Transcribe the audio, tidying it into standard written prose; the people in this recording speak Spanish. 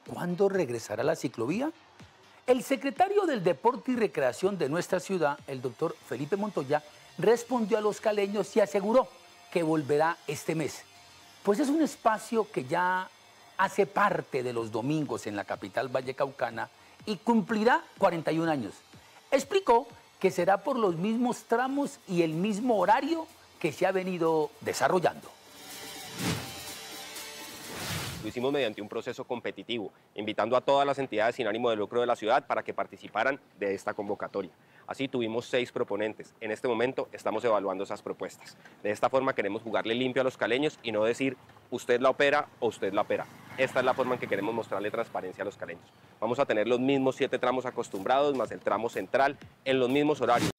¿cuándo regresará la ciclovía? El secretario del Deporte y Recreación de nuestra ciudad, el doctor Felipe Montoya, respondió a los caleños y aseguró que volverá este mes. Pues es un espacio que ya hace parte de los domingos en la capital vallecaucana y cumplirá 41 años. Explicó que será por los mismos tramos y el mismo horario que se ha venido desarrollando. Lo hicimos mediante un proceso competitivo, invitando a todas las entidades sin ánimo de lucro de la ciudad para que participaran de esta convocatoria. Así tuvimos 6 proponentes. En este momento estamos evaluando esas propuestas. De esta forma queremos jugarle limpio a los caleños y no decir usted la opera o usted la opera. Esta es la forma en que queremos mostrarle transparencia a los caleños. Vamos a tener los mismos 7 tramos acostumbrados más el tramo central en los mismos horarios.